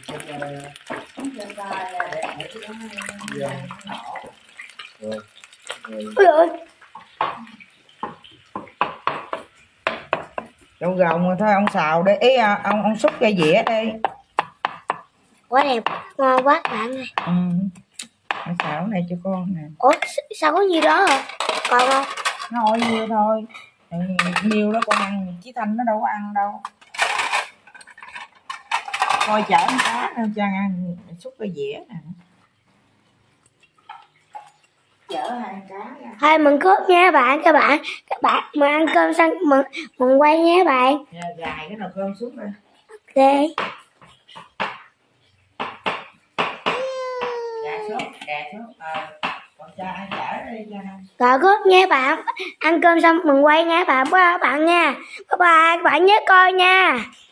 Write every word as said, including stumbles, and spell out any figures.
Ôi ơi. Rau gồng rồi thôi ông xào đi, ý ông ông xúc ra dĩa đi. Quá đẹp, ngon quá bạn ơi. Ừ. Ông xào này cho con nè. Ủa sao có nhiêu đó hả? Còn không? Thôi nhiêu thôi. Ừ, nhiều đó con ăn, Chí Thanh nó đâu có ăn đâu. Coi chở con cá đâu cho ăn, xúc ra dĩa nè. Chở hai cá ra. Thôi mừng cướp nha bạn, các bạn các bạn mà ăn cơm xong mừng mừng quay nhé bạn. Dạ, gài cái nồi cơm xuống rồi. Ok. Gà sốt, gà sốt. À, còn cho ăn chở đi cho ăn. Rồi cướp nha bạn, ăn cơm xong mừng quay nha bạn, bye bạn nha, bye bye các bạn nhớ coi nha.